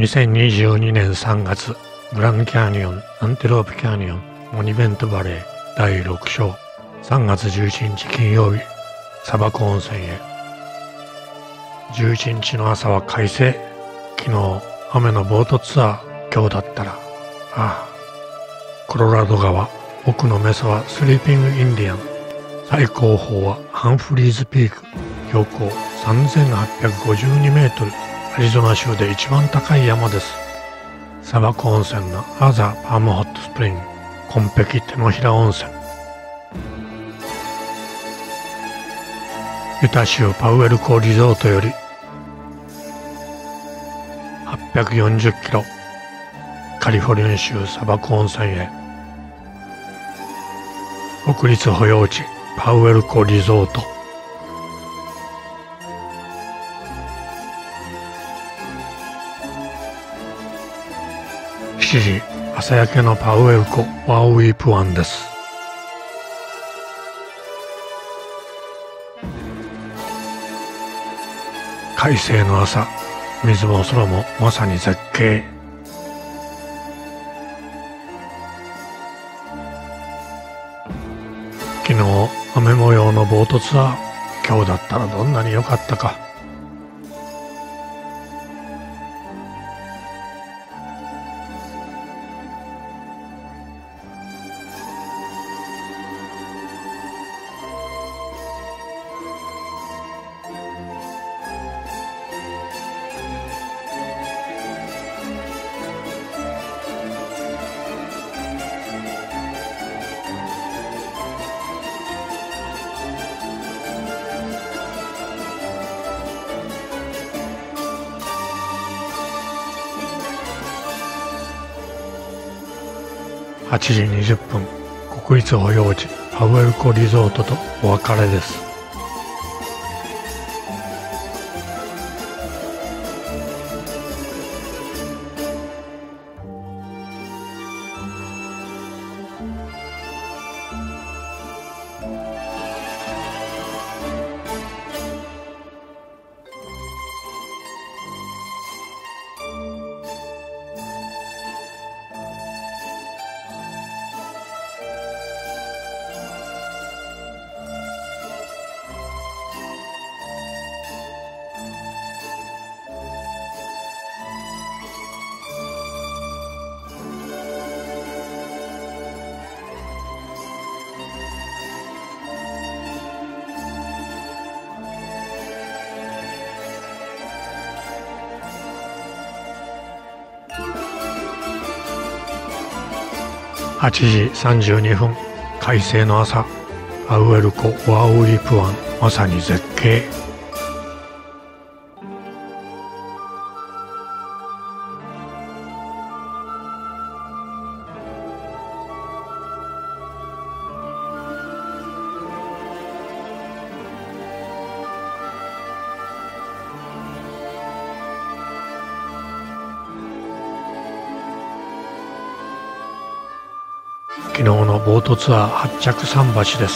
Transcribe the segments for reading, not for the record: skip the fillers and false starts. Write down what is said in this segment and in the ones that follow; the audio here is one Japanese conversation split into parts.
2022年3月、グランドキャニオン、アンテロープキャニオン、モニュメントバレー第6章、3月11日金曜日、砂漠温泉へ。11日の朝は快晴。昨日、雨のボートツアー、今日だったら、コロラド川、奥のメサはスリーピングインディアン、最高峰はハンフリーズピーク、標高3852メートル、アリゾナ州で一番高い山です。砂漠温泉のアザーパームホットスプリング、コンペキ手のひら温泉。ユタ州パウエル湖リゾートより840キロ、カリフォルニア州砂漠温泉へ。国立保養地パウエル湖リゾート。7時、朝焼けのパウエル湖ワーウィープ湾です。快晴の朝、水も空もまさに絶景。昨日、雨模様のボートツアー、今日だったらどんなに良かったか。8時20分、国立保養地パウエル湖リゾートとお別れです。8時32分、快晴の朝、パウエル湖ワーウィープ湾、まさに絶景。昨日のボートツアー発着桟橋です。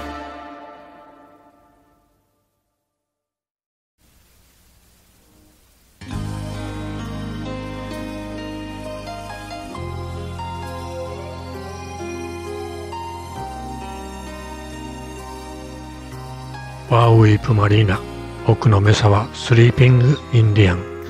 ワーウィープマリーナ、奥のメサはスリーピングインディアン。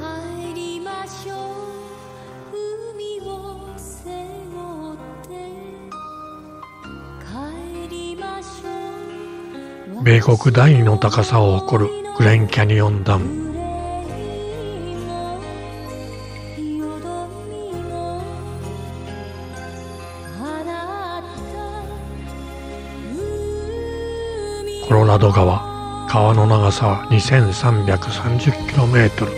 米国第2の高さを誇るグレンキャニオンダム。コロラド川、川の長さは 2330km。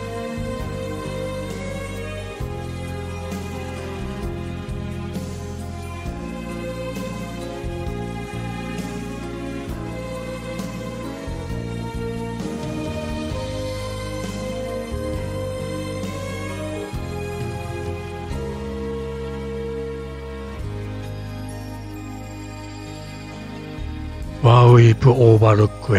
ワーウィープオーバールック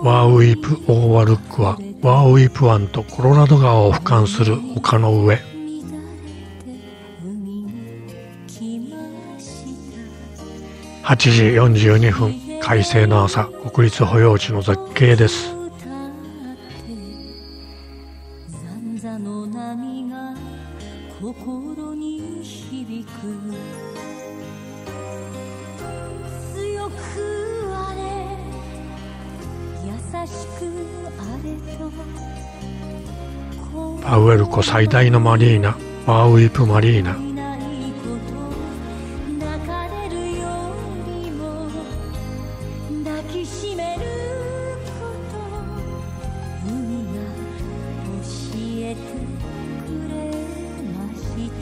ワーウィープ・オーワルックはワーウィープ湾とコロラド川を俯瞰する丘の上。8時42分、快晴の朝、国立保養地の絶景です。 心に響く強くあれ優しくあれとパウエル湖最大のマリーナ、ワーウィープマリーナ。 抱きしめること海が教えてくれました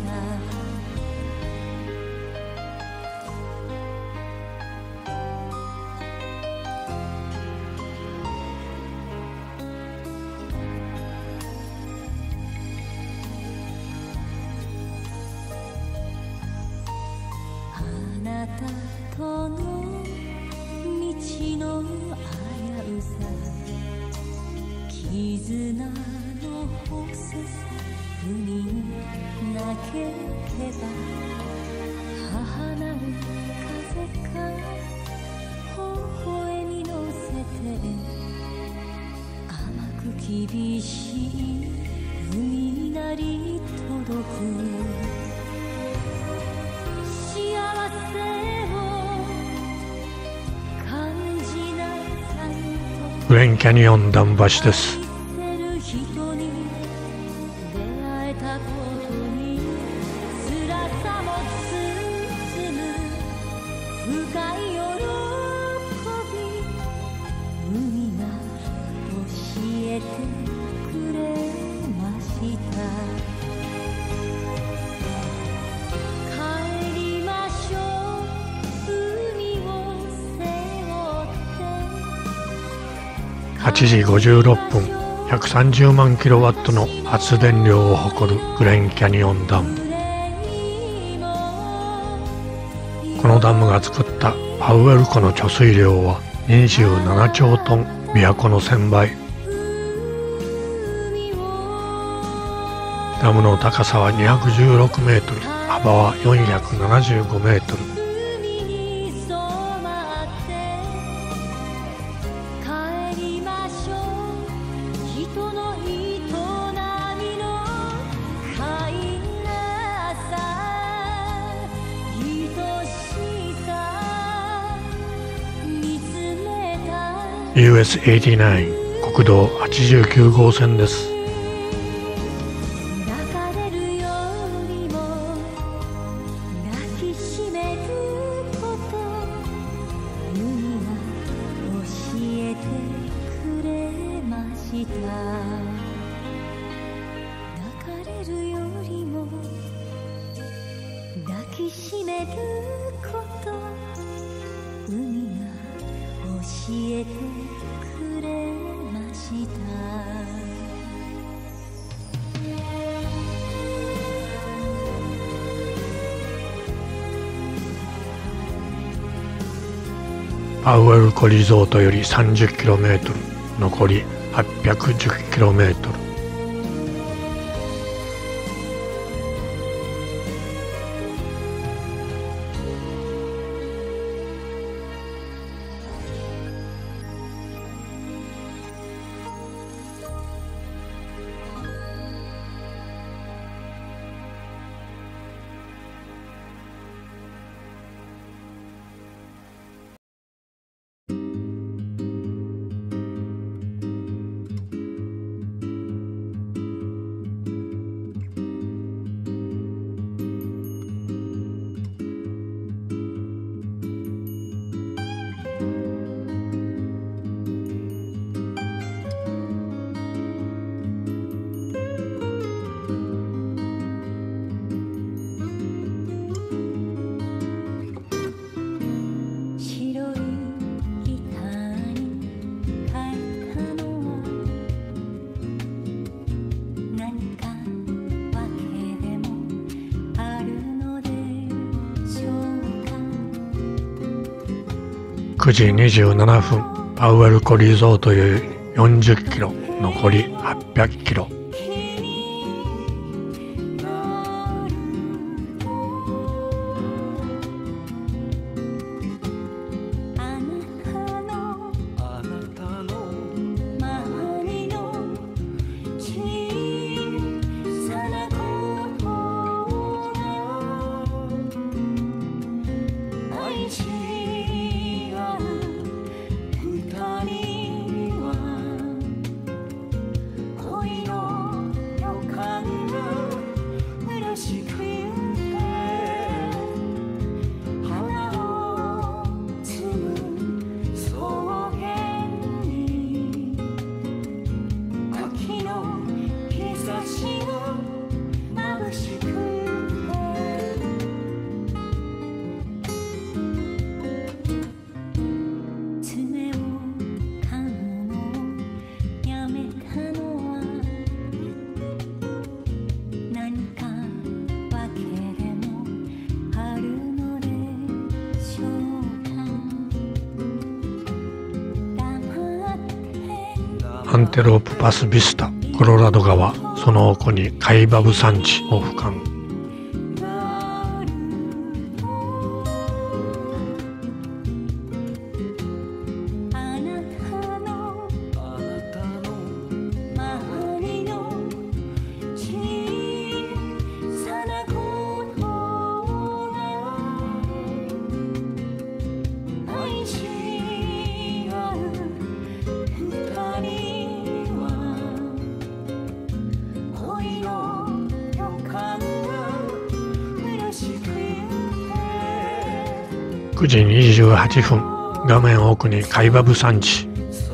あなたとの道の危うさ絆の細さ海に泣ければ母なる風から微笑み乗せて甘く厳しい海なり届く幸せグレンキャニオン桟橋です。8時56分、130万キロワットの発電量を誇るグレンキャニオンダム。このダムが作ったパウエル湖の貯水量は27兆トン、琵琶湖の1000倍。ダムの高さは216メートル、幅は475メートル。US89 国道89号線です。 抱きしめること海が教えてくれましたパウエル湖リゾートより 30km、 残り 810km。 9時27分、 パウエル湖リゾートより40キロ、残り800キロ。アンテロープパスビスタ、コロラド川、その奥にカイバブ山地を俯瞰。9時28分、画面奥にカイバブ山地。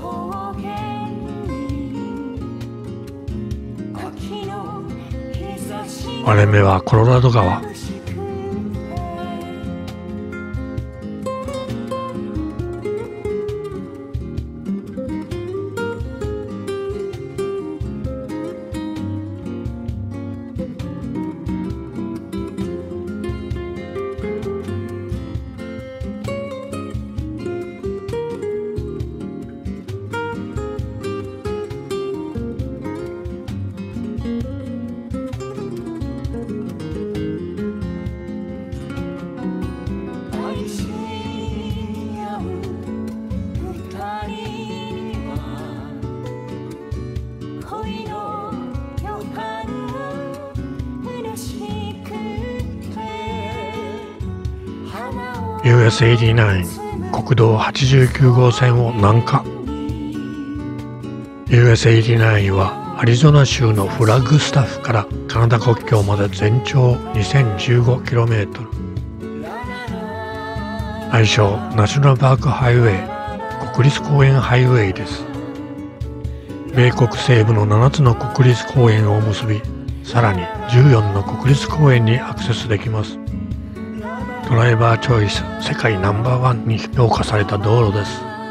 割れ目はコロラド川。US89 国道89号線を南下。 US89 はアリゾナ州のフラッグスタフからカナダ国境まで全長 2015km、 愛称ナショナルパークハイウェイ、国立公園ハイウェイです。米国西部の7つの国立公園を結び、さらに14の国立公園にアクセスできます。ドライバーチョイス世界ナンバーワンに評価された道路です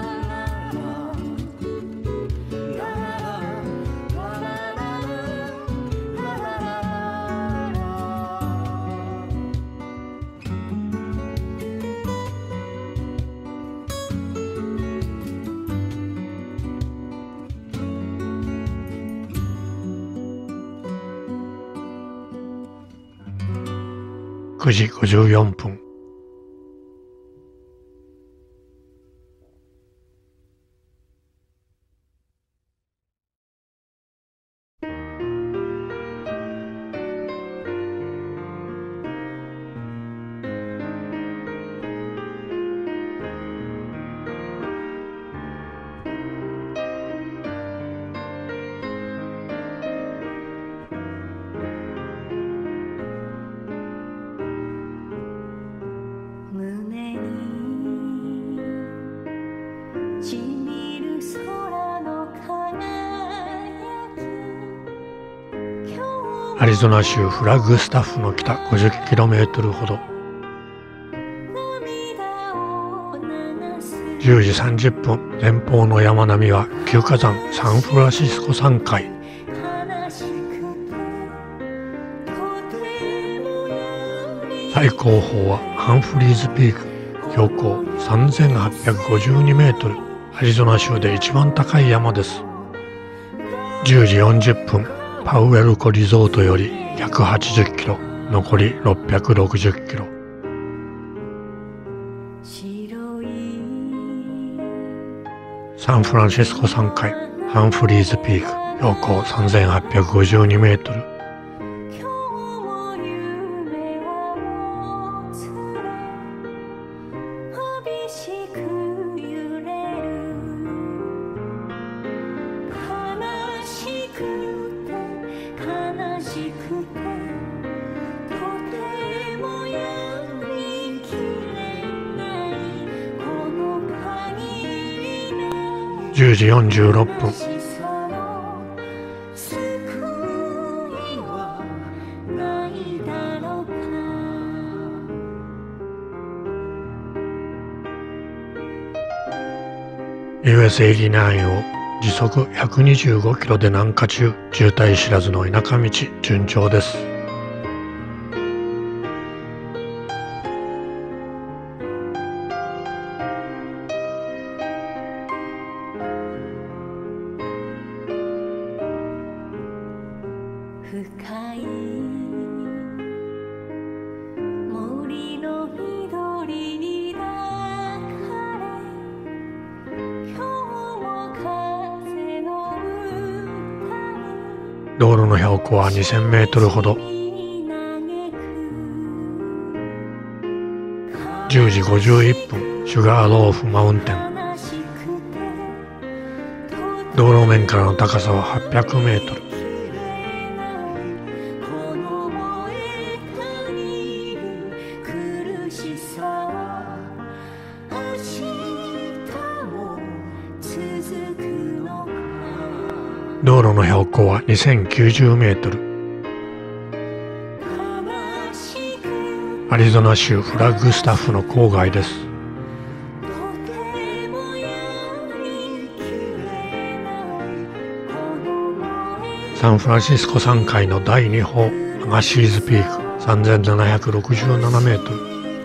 。9時54分。アリゾナ州フラッグスタッフの北 50km ほど。10時30分、前方の山並みは旧火山サンフランシスコ山塊。最高峰はハンフリーズピーク、標高 3852 メートル、 アリゾナ州で一番高い山です。10時40分、パウエル湖リゾートより180キロ、残り660キロ。サンフランシスコ山海、ハンフリーズピーク、標高3852メートル。10時46分。US89 を時速125キロで南下中、渋滞知らずの田舎道、順調です。道路の標高は2000メートルほど。10時51分、シュガーローフマウンテン。道路面からの高さは800メートル。道路の標高は2090メートル。アリゾナ州フラッグスタッフの郊外です。サンフランシスコ山海の第2峰、アガシーズピーク3767メートル。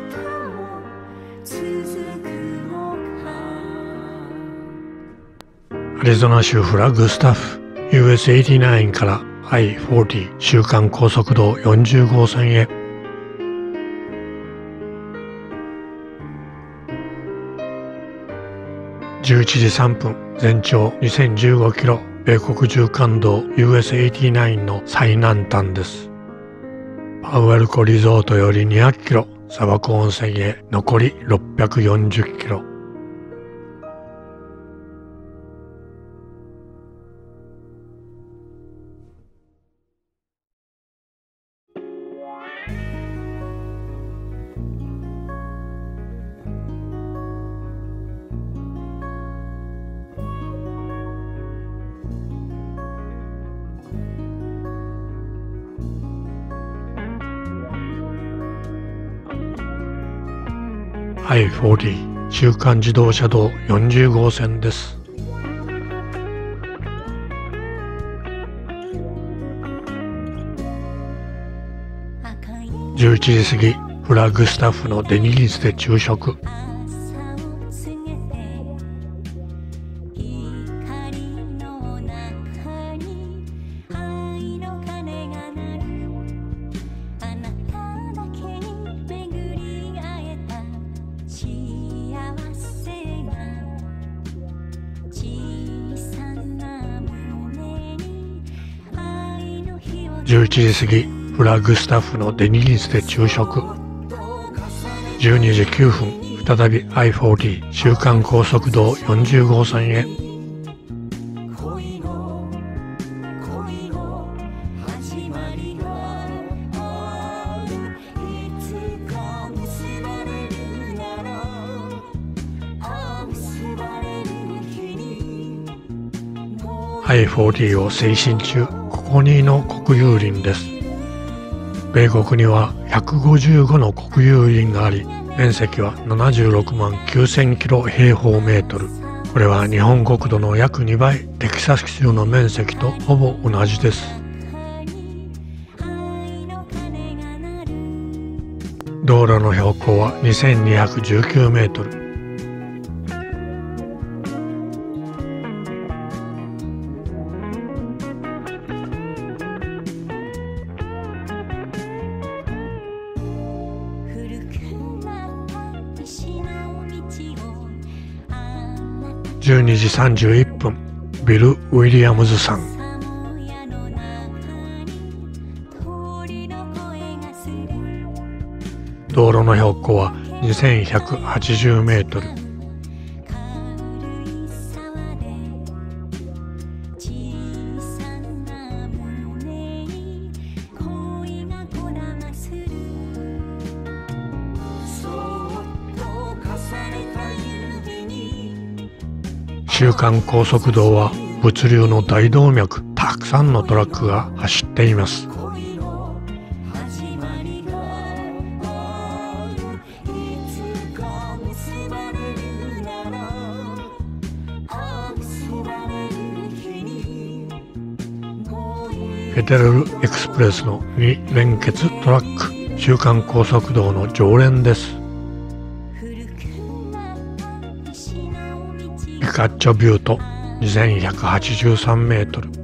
アリゾナ州フラッグスタッフ、US89 から I-40 週間高速道40号線へ。11時3分、全長2015キロ、米国縦貫道 US89 の最南端です。パウエル湖リゾートより200キロ、砂漠温泉へ残り640キロ。I-40 中間自動車道40号線です。11時過ぎ、フラッグスタッフのデニーズで昼食。11時過ぎ、フラッグスタッフのデニーズで昼食。12時9分、再び I-40 週間高速道40号線へ。I-40 を推進中、ここにの国有林です。米国には155の国有林があり、面積は76万9000キロ平方メートル。これは日本国土の約2倍、テキサス州の面積とほぼ同じです。道路の標高は2219メートル。 12時31分、ビル・ウィリアムズさん。道路の標高は2180メートル。中間高速道は物流の大動脈、たくさんのトラックが走っています。フェデラルエクスプレスの2連結トラック、中間高速道の常連です。ピカッチョビュート2183メートル。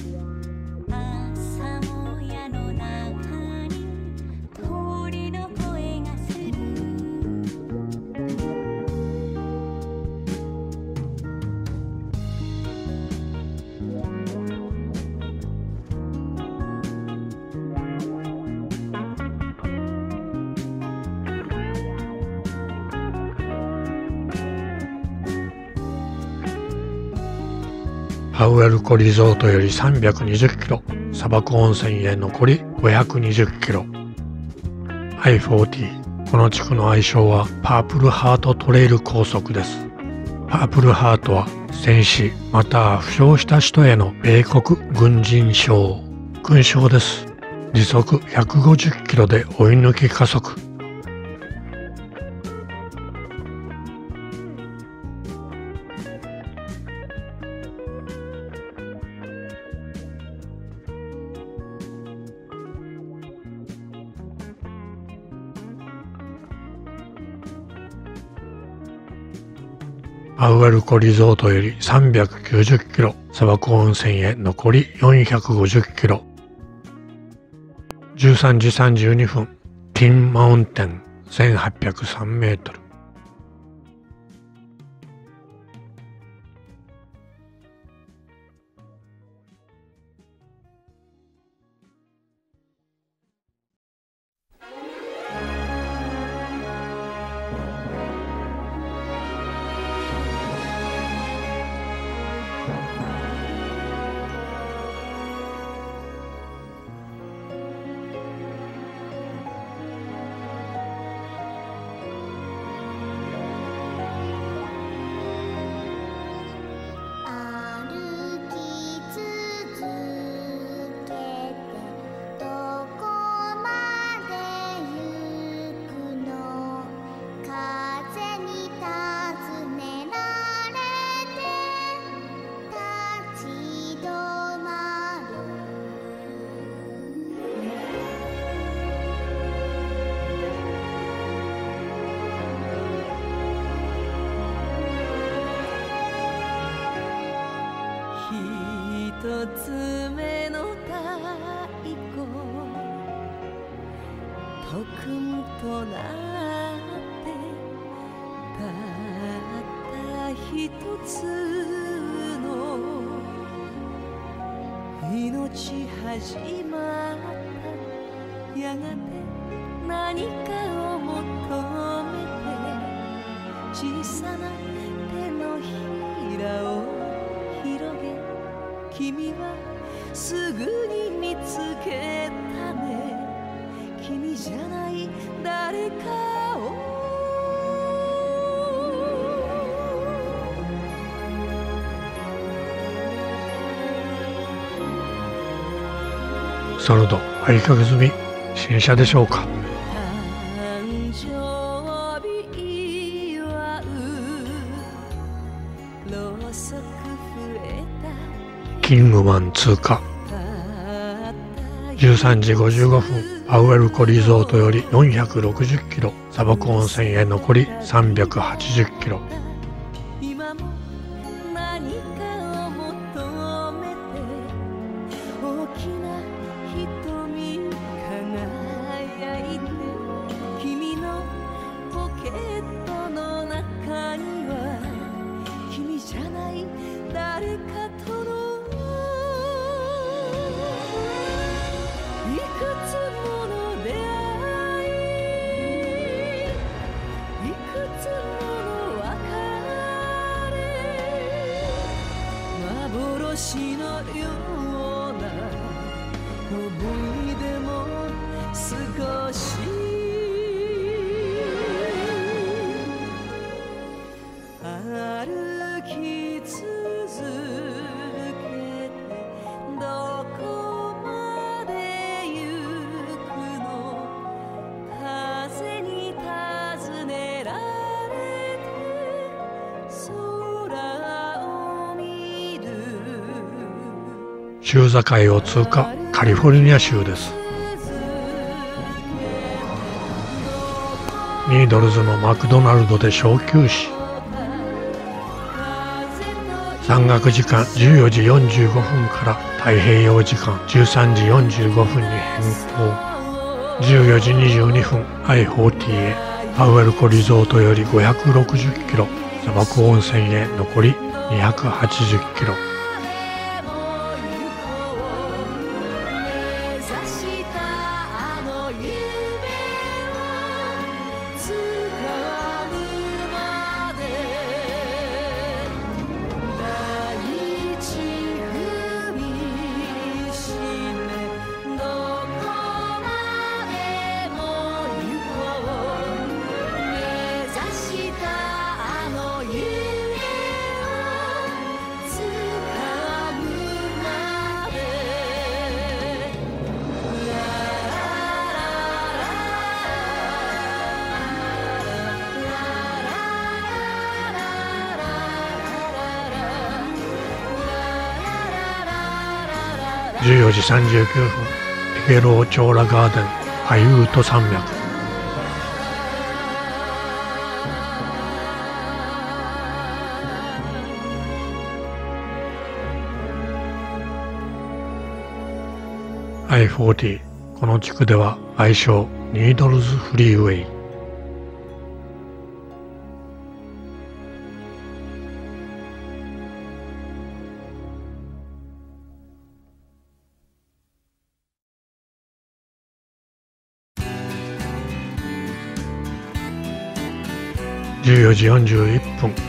パウエル湖リゾートより320キロ、砂漠温泉へ残り520キロ。I-40、この地区の愛称はパープルハートトレイル高速です。パープルハートは戦死または負傷した人への米国軍人賞、勲章です。時速150キロで追い抜き加速。パウエル湖リゾートより390キロ、砂漠温泉へ残り450キロ。13時32分、ティンマウンテン1803メートル。 一つ目の太鼓トクンとなってたった一つの命始まった。やがて何かを求めて小さな手のひらを広げ、君はすぐに見つけたね。君じゃない誰かを。 その度合鍵済み、新車でしょうか。 誕生日祝うろうそく増えた。 キングマン通過。13時55分、パウエル湖リゾートより460キロ、砂漠温泉へ残り380キロ。 今も何かを求めて大きな瞳輝いて、君のポケットの中には君じゃない星のような思い出も少し歩き続けてどこまで行くの風に尋ねられて空を見る州境を通過、カリフォルニア州です。ニードルズのマクドナルドで小休止。山岳時間14時45分から太平洋時間13時45分に変更。14時22分 I-40 へパウエル湖リゾートより560キロ、砂漠温泉へ残り280キロ。14時39分フィゲローチョーラガーデンアイウート山脈。I-40、この地区では愛称ニードルズフリーウェイ。14時41分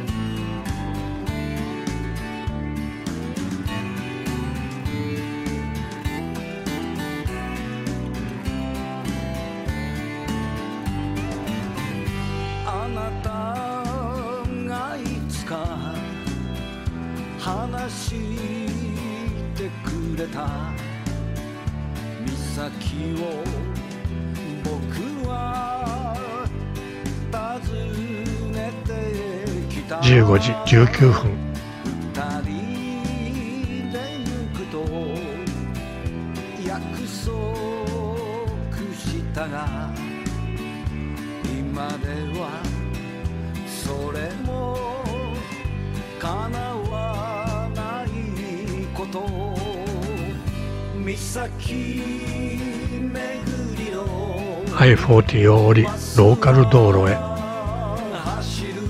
あなたがいつか話してくれた岬を僕は訪ねてきた。 15時19分二人で行くと約束したが今ではそれも叶わないこと。岬巡りの I-40 を降りローカル道路へ。 走る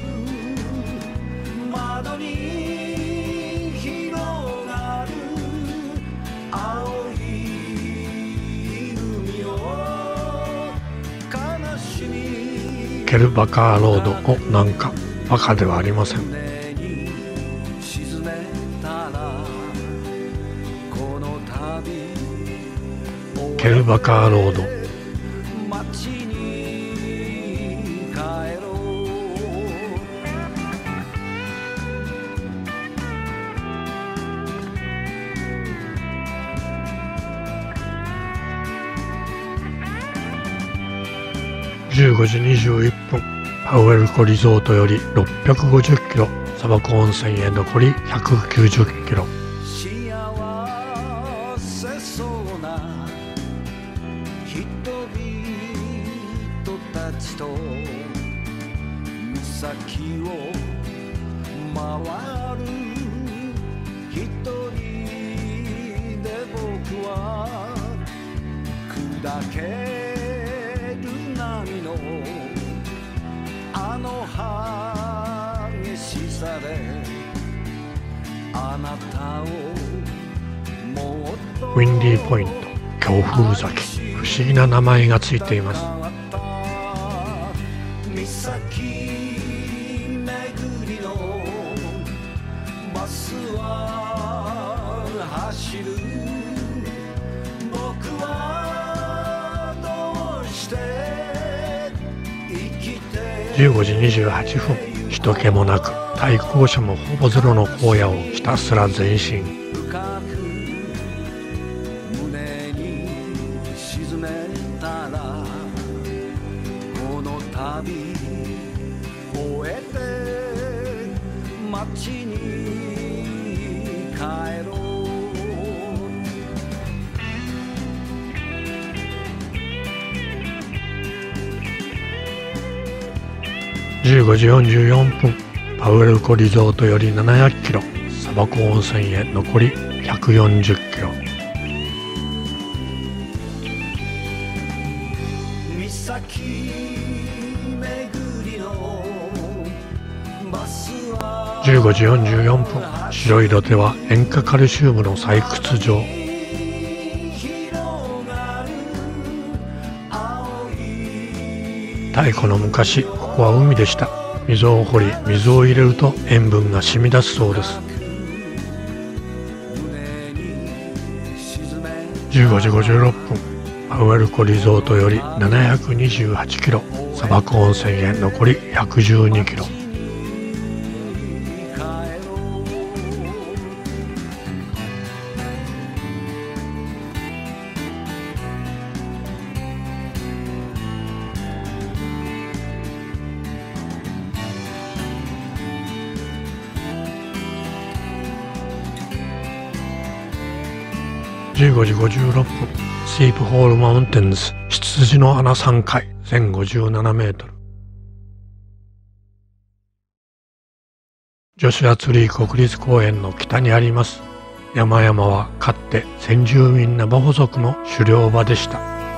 窓に広がる青い海を悲しみケルバカーロードをなんかバカではありません。 船に沈めたらこの旅ケルバカーロード街に帰ろう。 15時21分パウエル湖リゾートより650キロ、砂漠温泉へ残り190キロ。 幸せそうな人々たちと岬を回る一人で僕は砕ける波のあの激しさであなたをもっとウィンディーポイント強風崎、不思議な名前がついています。 岬巡りのバスは走る僕はどうして生きて 15時28分、人気もなく対向車もほぼゼロの荒野をひたすら前進。 深く胸に沈めたらこの旅終えて街に帰ろう。 15時44分、パウエル湖リゾートより700キロ、砂漠温泉へ残り140キロ。 岬巡りのバスは 15時44分、白い土手は塩化カルシウムの採掘場。太古の昔、ここは海でした。溝を掘り、水を入れると塩分が染み出すそうです。15時56分、パウエル湖リゾートより728キロ、砂漠温泉へ残り112キロ。15時56分、スイープホールマウンテンズ、羊の穴3回、1057メートル。ジョシュアツリー国立公園の北にあります。山々はかつて先住民ナバホ族の狩猟場でした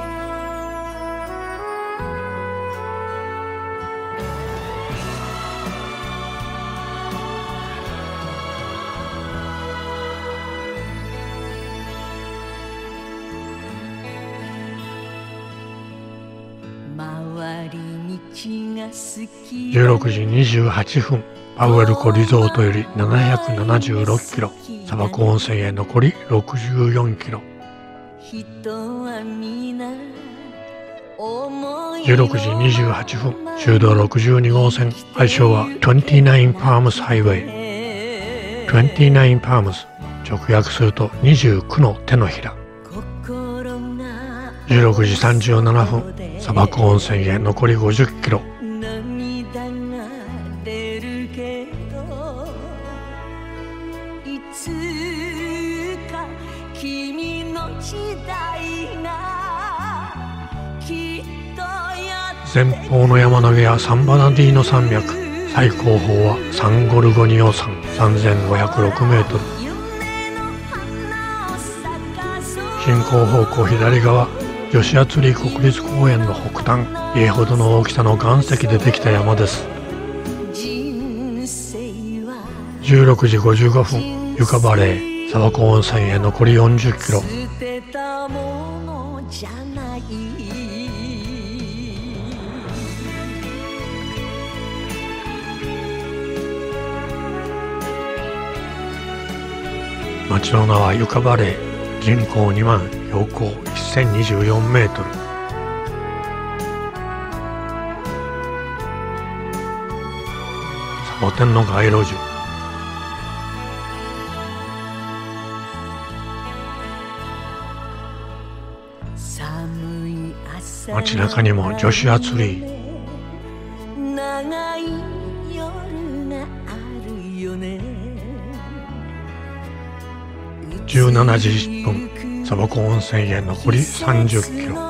。16時28分、パウエル湖リゾートより776キロ、砂漠温泉へ残り64キロ。16時28分、州道62号線、愛称は29 Palms Highway。29 Palms、直訳すると29の手のひら。16時37分、砂漠温泉へ残り50キロ。前方の山並みはサンバナディーノ山脈、最高峰はサンゴルゴニオ山3506メートル。進行方向左側、ジョシュアツリー国立公園の北端、家ほどの大きさの岩石でできた山です。16時55分、ユカバレー、砂漠温泉へ残り40キロ。町の名はユカバレー、人口2万、標高1024メートル。サボテンの街路樹。街中にもジョシュアツリー。17時1分、砂漠温泉へ残り30キロ。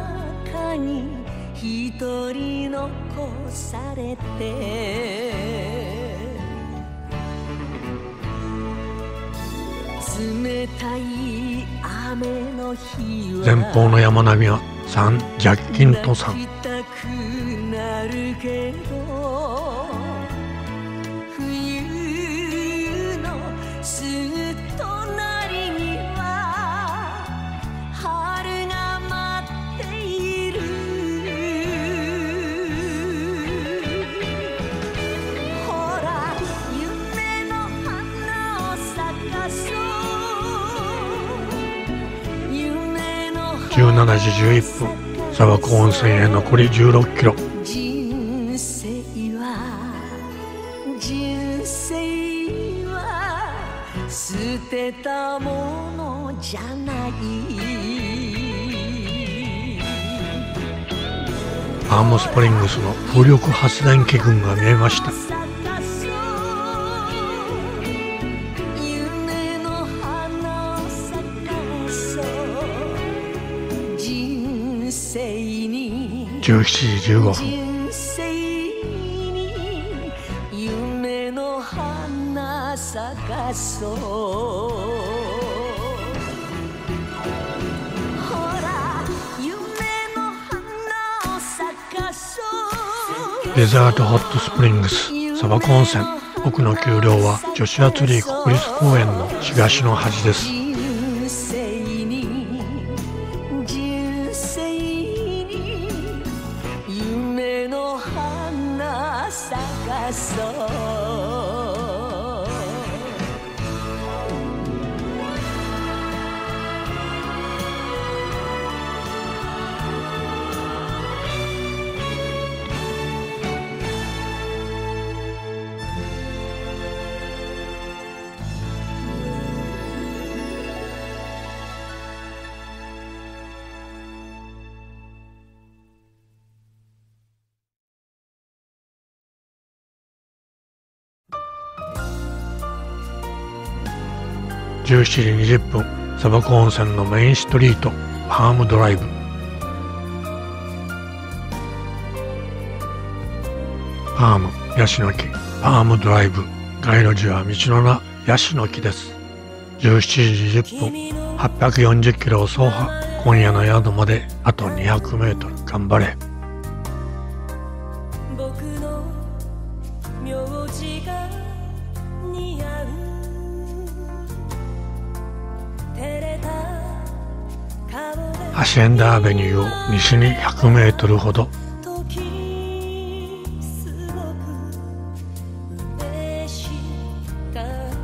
前方の山並みはサン・ジャッキント山。 17時11分、砂漠温泉へ残り16キロ。 人生は捨てたものじゃない。 パームスプリングスの風力発電機群が見えました。 夢の花を咲かそう人生に 17時15分、 人生に夢の花咲かそう。ほら夢の花を咲かそう。 デザートホットスプリングス砂漠温泉。僕の給料はジョシュアツリー国立公園の東の端です。 人生に人生に夢の花咲かそう。 17時20分、砂漠温泉のメインストリート、パームドライブ。パーム、ヤシの木、パームドライブ。街路樹は道の名、ヤシの木です。17時20分、840キロを走破。今夜の宿まであと200メートル。頑張れ。 僕の名字が似合う照れた顔でハシエンダーアベニューを西に100メートルほど。 時すごく嬉しか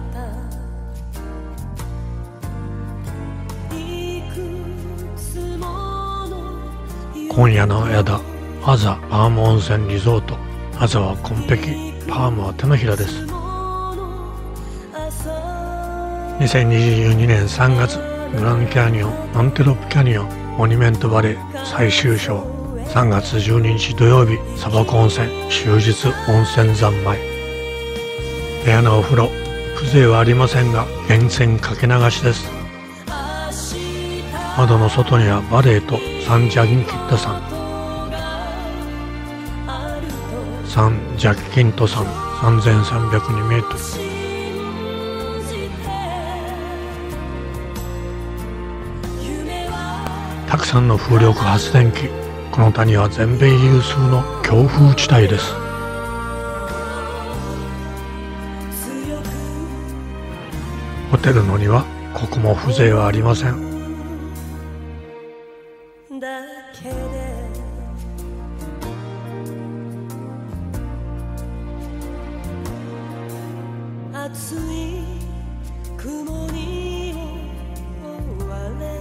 ったいくつもの今夜の宿、アザパーム温泉リゾート。アザは紺碧、パームは手のひらです。2022年3月、グランキャニオン、アンテロップキャニオン、モニュメントバレー最終章。3月12日土曜日、砂漠温泉、終日温泉三昧。部屋のお風呂、風情はありませんが、源泉かけ流しです。窓の外にはバレーとサンジャギンキッタ山。サンジャギキント山3302メートル。たくさんの風力発電機。この谷は全米有数の強風地帯です。ホテルの庭、ここも風情はありません。 だけで暑い雲に覆われ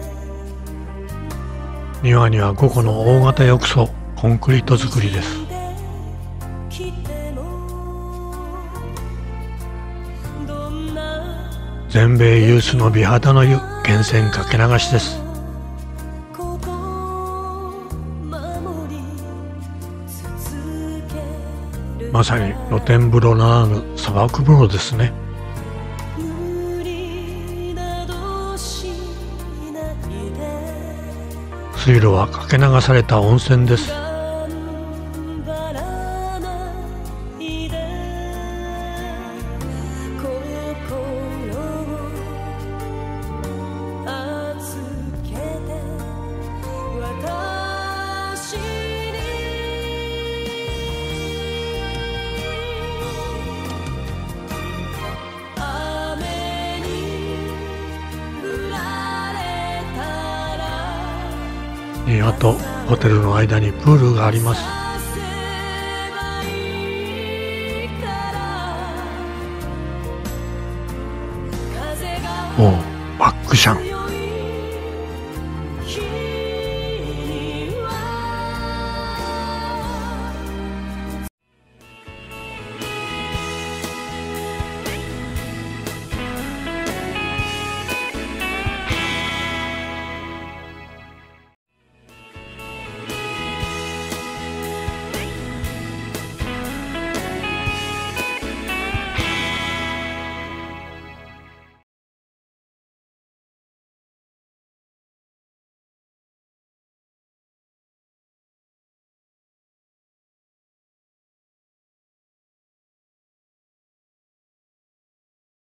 庭には5個の大型浴槽、コンクリート造りです。 来てもどんな全米有数の美肌の湯、源泉かけ流しです。 ここ守り続けるまさに露天風呂ならぬ砂漠風呂ですね。 無理などしないで水路はかけ流された温泉です。 頑張らないで心を預けて私に雨に降られたら庭とホテルの間にプールがあります。 せばいいから風がおう、バックシャン。